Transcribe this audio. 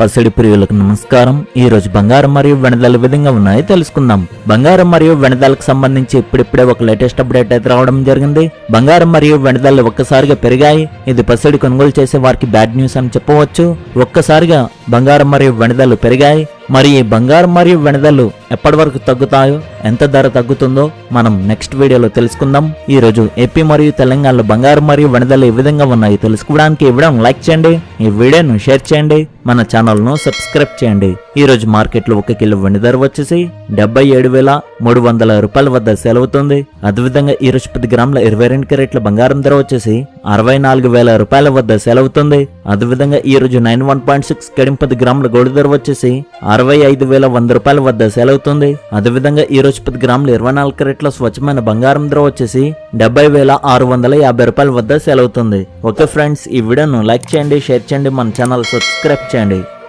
పసిడి ప్రియులకు నమస్కారం। ఈ రోజు బంగారం మరియు వెనదాల విధంగా ఉన్నాయో తెలుసుకుందాం। బంగారం మరియు వెనదాలకు సంబంధించి ఇప్పుడిప్పుడే ఒక లేటెస్ట్ అప్డేట్ అయితే రావడం జరిగింది। బంగారం మరియు వెనదాలు ఒక్కసారిగా పెరిగాయి। ఇది పసిడి కొనుగోలు చేసే వారికి బ్యాడ్ న్యూస్ అని చెప్పవచ్చు। ఒక్కసారిగా బంగారం మరియు వెనదాలు పెరిగాయి। మరి ఈ బంగారం మరియు వెనదాలు ఎప్పటి వరకు తగ్గుతాయో, ఎంత ధర తగ్గుతుందో మనం నెక్స్ట్ వీడియోలో తెలుసుకుందాం। ఈ రోజు ఏపీ మరియు తెలంగాణలో బంగారం మరియు వెనదాలు ఏ విధంగా ఉన్నాయో తెలుసుకోవడానికి ఈ వీడియోను లైక్ చేయండి, ఈ వీడియోను షేర్ చేయండి, మన ఛానల్ ను సబ్స్క్రైబ్ చేయండి। ఈ రోజు మార్కెట్ లో 1 కిలో వెండి ధర వచ్చేసి 77,300 రూపాయల వద్ద సేల్ అవుతుంది। అదేవిధంగా ఈ రోజు 10 గ్రాముల 22 క్యారెట్ల బంగారం ధర వచ్చేసి 64,000 రూపాయల వద్ద సేల్ అవుతుంది। అదేవిధంగా ఈ రోజు 91.6 కడిం 10 గ్రాముల గోల్డ్ ధర వచ్చేసి 65,100 రూపాయల వద్ద సేల్ అవుతుంది। అదేవిధంగా ఈ రోజు 10 గ్రాముల 24 క్యారెట్ల స్వచ్ఛమైన బంగారం ధర వచ్చేసి 70,650 రూపాయల వద్ద సేల్ అవుతుంది। ఓకే ఫ్రెండ్స్, ఈ వీడియోను లైక్ చేయండి, షేర్ చేయండి, మన ఛానల్ సబ్స్క్రైబ్ చేయండి।